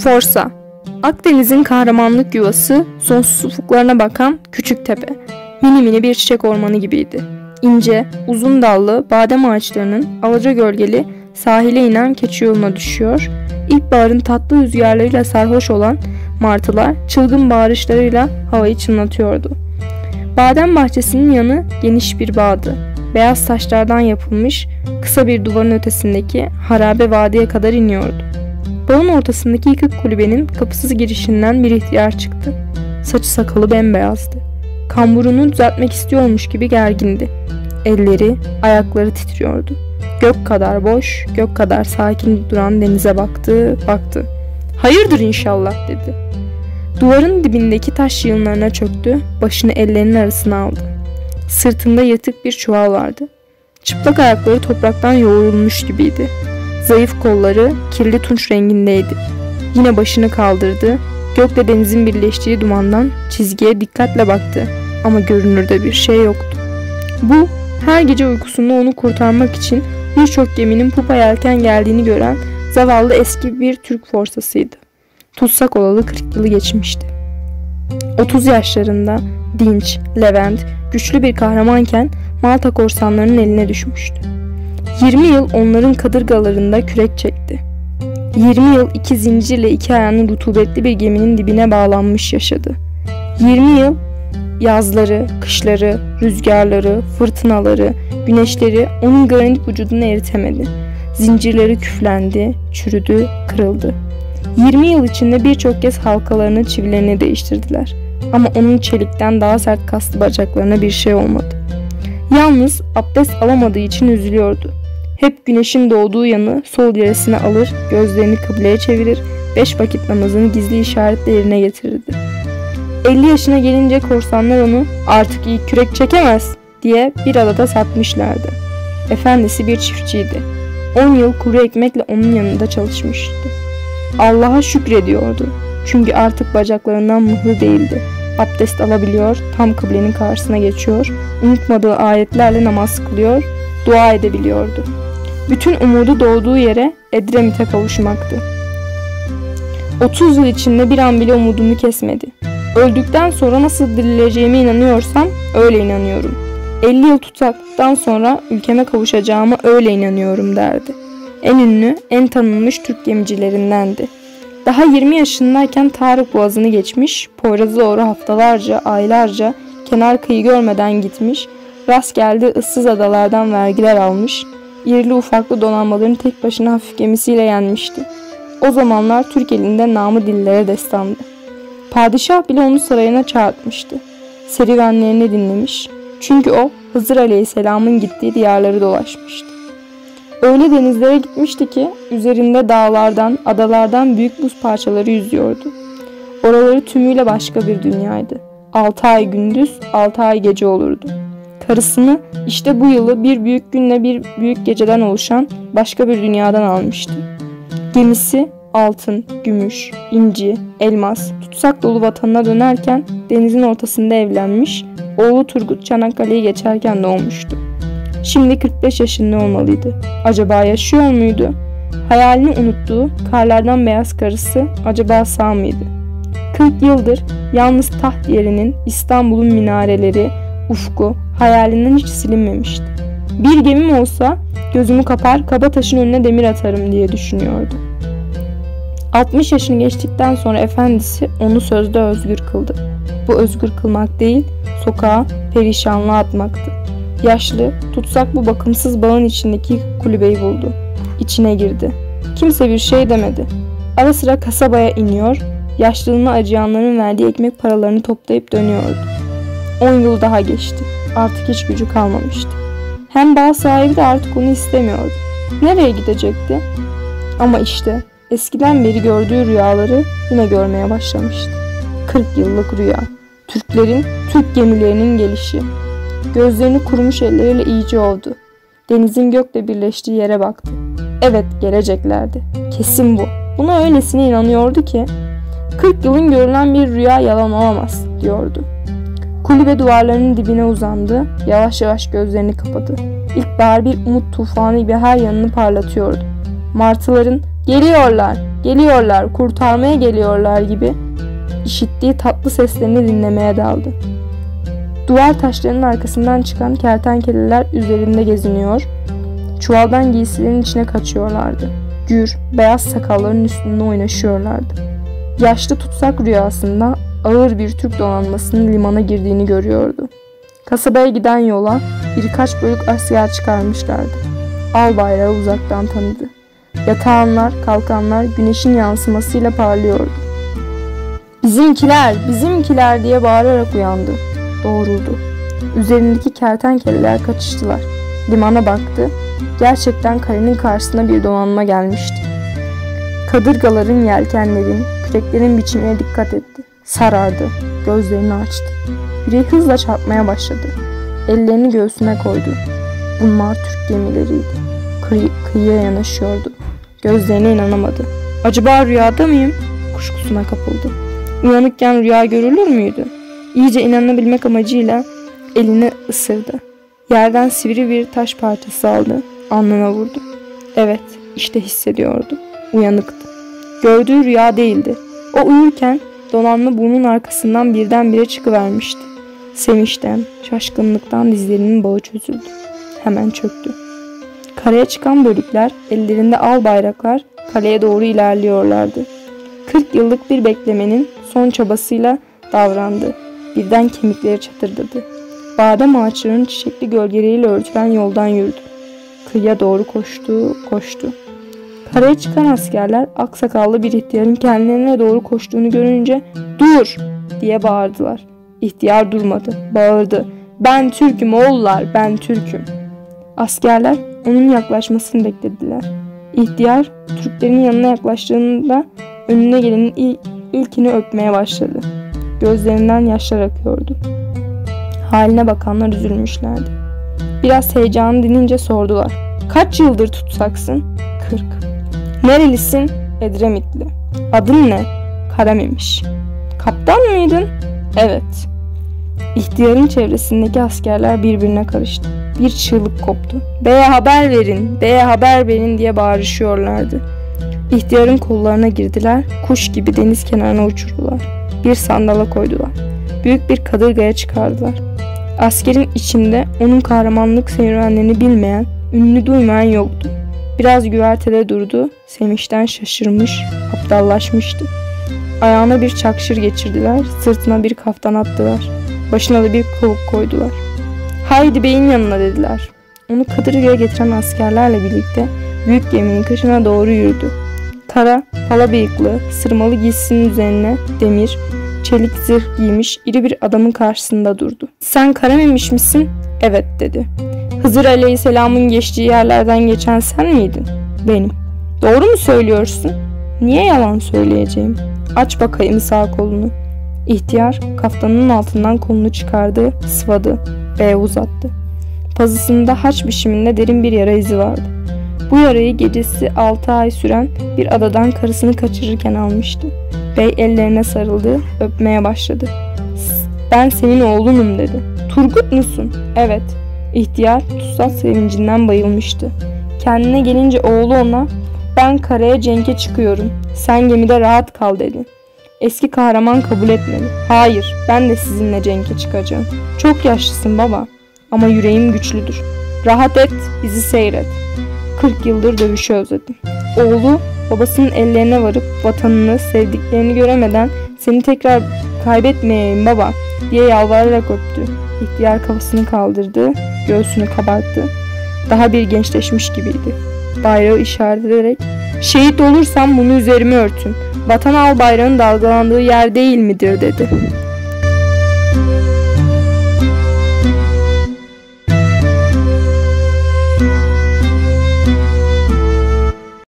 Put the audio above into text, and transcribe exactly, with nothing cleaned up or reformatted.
Forsa. Akdeniz'in kahramanlık yuvası, sonsuz ufuklarına bakan küçük tepe. Mini mini bir çiçek ormanı gibiydi. İnce, uzun dallı badem ağaçlarının alaca gölgeli sahile inen keçi yoluna düşüyor. İlkbaharın tatlı rüzgarlarıyla sarhoş olan martılar çılgın bağırışlarıyla havayı çınlatıyordu. Badem bahçesinin yanı geniş bir bağdı. Beyaz taşlardan yapılmış, kısa bir duvarın ötesindeki harabe vadiye kadar iniyordu. Bağın ortasındaki yıkık kulübenin kapısız girişinden bir ihtiyar çıktı. Saçı sakalı bembeyazdı. Kamburunu düzeltmek istiyormuş gibi gergindi. Elleri, ayakları titriyordu. Gök kadar boş, gök kadar sakin duran denize baktı, baktı. "Hayırdır inşallah," dedi. Duvarın dibindeki taş yığınlarına çöktü, başını ellerinin arasına aldı. Sırtında yırtık bir çuval vardı. Çıplak ayakları topraktan yoğrulmuş gibiydi. Zayıf kolları kirli tunç rengindeydi. Yine başını kaldırdı. Gökle denizin birleştiği dumandan çizgiye dikkatle baktı. Ama görünürde bir şey yoktu. Bu, her gece uykusunda onu kurtarmak için birçok geminin pupa yelken geldiğini gören zavallı eski bir Türk forsasıydı. Tutsak olalı kırk yılı geçmişti. otuz yaşlarında dinç, Levent, güçlü bir kahramanken Malta korsanlarının eline düşmüştü. yirmi yıl onların kadırgalarında kürek çekti. yirmi yıl iki zincirle iki ayağının rutubetli bir geminin dibine bağlanmış yaşadı. yirmi yıl yazları, kışları, rüzgarları, fırtınaları, güneşleri onun granit vücudunu eritemedi. Zincirleri küflendi, çürüdü, kırıldı. yirmi yıl içinde birçok kez halkalarını, çivilerini değiştirdiler. Ama onun çelikten daha sert kaslı bacaklarına bir şey olmadı. Yalnız abdest alamadığı için üzülüyordu. Hep güneşin doğduğu yanı sol yaresine alır, gözlerini kıbleye çevirir, beş vakit namazını gizli işaretle yerine getirirdi. elli yaşına gelince korsanlar onu "Artık iyi kürek çekemez," diye bir adada satmışlardı. Efendisi bir çiftçiydi. on yıl kuru ekmekle onun yanında çalışmıştı. Allah'a şükrediyordu. Çünkü artık bacaklarından mıhlı değildi. Abdest alabiliyor, tam kıblenin karşısına geçiyor, unutmadığı ayetlerle namaz kılıyor, dua edebiliyordu. Bütün umudu doğduğu yere, Edremit'e kavuşmaktı. otuz yıl içinde bir an bile umudumu kesmedi. Öldükten sonra nasıl dirileceğime inanıyorsam öyle inanıyorum. elli yıl tutsaklıktan sonra ülkeme kavuşacağıma öyle inanıyorum derdi. En ünlü, en tanınmış Türk gemicilerindendi. Daha yirmi yaşındayken Tarık Boğazı'nı geçmiş, Poyraz'a doğru haftalarca, aylarca kenar kıyı görmeden gitmiş, rast geldiği ıssız adalardan vergiler almış, irili ufaklı donanmaların tek başına hafif gemisiyle yenmişti. O zamanlar Türk elinde namı dillere destandı. Padişah bile onu sarayına çağırtmıştı. Serüvenlerini dinlemiş. Çünkü o Hızır Aleyhisselam'ın gittiği diyarları dolaşmıştı. Öyle denizlere gitmişti ki üzerinde dağlardan, adalardan büyük buz parçaları yüzüyordu. Oraları tümüyle başka bir dünyaydı. Altı ay gündüz, altı ay gece olurdu. Karısını işte bu yılı bir büyük günle bir büyük geceden oluşan başka bir dünyadan almıştı. Gemisi altın, gümüş, inci, elmas, tutsak dolu vatanına dönerken denizin ortasında evlenmiş, oğlu Turgut Çanakkale'yi geçerken doğmuştu. Şimdi kırk beş yaşında olmalıydı. Acaba yaşıyor muydu? Hayalini unuttuğu karlardan beyaz karısı acaba sağ mıydı? kırk yıldır yalnız taht yerinin, İstanbul'un minareleri, ufku hayalinden hiç silinmemişti. Bir gemim olsa gözümü kapar, Kabataş'ın önüne demir atarım diye düşünüyordu. altmış yaşını geçtikten sonra efendisi onu sözde özgür kıldı. Bu özgür kılmak değil, sokağa perişanlığa atmaktı. Yaşlı, tutsak bu bakımsız bağın içindeki kulübeyi buldu. İçine girdi. Kimse bir şey demedi. Ara sıra kasabaya iniyor, yaşlılığına acıyanların verdiği ekmek paralarını toplayıp dönüyordu. On yıl daha geçti. Artık hiç gücü kalmamıştı. Hem bağ sahibi de artık onu istemiyordu. Nereye gidecekti? Ama işte eskiden beri gördüğü rüyaları yine görmeye başlamıştı. kırk yıllık rüya. Türklerin, Türk gemilerinin gelişi. Gözlerini kurumuş elleriyle iyice ovdu. Denizin gökle birleştiği yere baktı. Evet, geleceklerdi. Kesin bu. Buna öylesine inanıyordu ki kırk yılın görülen bir rüya yalan olamaz diyordu. Kulübe duvarlarının dibine uzandı. Yavaş yavaş gözlerini kapadı. İlkbahar bir umut tufanı gibi her yanını parlatıyordu. Martıların "Geliyorlar!" geliyorlar, kurtarmaya geliyorlar gibi işittiği tatlı seslerini dinlemeye daldı. Duvar taşlarının arkasından çıkan kertenkeleler üzerinde geziniyor, çuvaldan giysilerin içine kaçıyorlardı. Gür, beyaz sakalların üstünde oynaşıyorlardı. Yaşlı tutsak rüyasında ağır bir Türk donanmasının limana girdiğini görüyordu. Kasabaya giden yola birkaç bölük asker çıkarmışlardı. Al bayrağı uzaktan tanıdı. Yatağanlar, kalkanlar güneşin yansımasıyla parlıyordu. "Bizimkiler, bizimkiler!" diye bağırarak uyandı. Doğruldu. Üzerindeki kertenkeleler kaçıştılar. Limana baktı. Gerçekten kalenin karşısına bir donanma gelmişti. Kadırgaların, yelkenlerin, küreklerin biçimine dikkat etti. Sarardı. Gözlerini açtı. Yüreği hızla çarpmaya başladı. Ellerini göğsüne koydu. Bunlar Türk gemileriydi. Kıy kıyıya yanaşıyordu. Gözlerine inanamadı. "Acaba rüyada mıyım?" kuşkusuna kapıldı. Uyanıkken rüya görülür müydü? İyice inanabilmek amacıyla elini ısırdı. Yerden sivri bir taş parçası aldı. Alnına vurdu. Evet, işte hissediyordu. Uyanıktı. Gördüğü rüya değildi. O uyurken donanma burnun arkasından birdenbire çıkıvermişti. Sevinçten, şaşkınlıktan dizlerinin bağı çözüldü. Hemen çöktü. Karaya çıkan bölükler, ellerinde al bayraklar kaleye doğru ilerliyorlardı. Kırk yıllık bir beklemenin son çabasıyla davrandı. Birden kemikleri çatırdadı. Badem ağaçlarının çiçekli gölgeleriyle örtülen yoldan yürüdü. Kıyıya doğru koştu, koştu. Karaya çıkan askerler aksakallı bir ihtiyarın kendilerine doğru koştuğunu görünce "Dur!" diye bağırdılar. İhtiyar durmadı, bağırdı. "Ben Türk'üm oğullar, ben Türk'üm." Askerler onun yaklaşmasını beklediler. İhtiyar Türklerin yanına yaklaştığında önüne gelenin il ilkini öpmeye başladı. Gözlerinden yaşlar akıyordu. Haline bakanlar üzülmüşlerdi. Biraz heyecanı dinince sordular. "Kaç yıldır tutsaksın?" "Kırk." "Nerelisin?" "Edremitli." "Adın ne?" "Karamemiş." "Kaptan mıydın?" "Evet." İhtiyarın çevresindeki askerler birbirine karıştı. Bir çığlık koptu. "Beye haber verin, beye haber verin!" diye bağırışıyorlardı. İhtiyarın kollarına girdiler, kuş gibi deniz kenarına uçurdular. Bir sandala koydular. Büyük bir kadırgaya çıkardılar. Askerin içinde onun kahramanlık serüvenlerini bilmeyen, ünlü duymayan yoktu. Biraz güvertede durdu, sevinçten şaşırmış, aptallaşmıştı. Ayağına bir çakşır geçirdiler, sırtına bir kaftan attılar. Başına da bir kovuk koydular. "Haydi beyin yanına!" dediler. Onu kadırgaya getiren askerlerle birlikte büyük geminin kışına doğru yürüdü. Kara, pala bıyıklı, sırmalı giysisinin üzerine demir, çelik zırh giymiş iri bir adamın karşısında durdu. "Sen Karamemiş misin?" "Evet" dedi. "Hızır Aleyhisselam'ın geçtiği yerlerden geçen sen miydin?" "Benim." "Doğru mu söylüyorsun?" "Niye yalan söyleyeceğim?" "Aç bakayım sağ kolunu." İhtiyar kaftanının altından kolunu çıkardı, sıvadı ve uzattı. Pazısında haç biçiminde derin bir yara izi vardı. Bu yarayı gecesi altı ay süren bir adadan karısını kaçırırken almıştı. Bey ellerine sarıldı, öpmeye başladı. "Ben senin oğlunum" dedi. "Turgut musun?" "Evet." İhtiyar tutsal sevincinden bayılmıştı. Kendine gelince oğlu ona "Ben karaya cenke çıkıyorum, sen gemide rahat kal" dedi. Eski kahraman kabul etmedi. "Hayır, ben de sizinle cenke çıkacağım. Çok yaşlısın baba ama yüreğim güçlüdür. Rahat et, bizi seyret." Kırk yıldır dövüşü özledim. Oğlu babasının ellerine varıp vatanını, sevdiklerini göremeden "Seni tekrar kaybetmeyeyim baba" diye yalvararak öptü. İhtiyar kafasını kaldırdı, göğsünü kabarttı. Daha bir gençleşmiş gibiydi. Bayrağı işaret ederek "Şehit olursam bunu üzerime örtün. Vatan al bayrağın dalgalandığı yer değil midir?" dedi.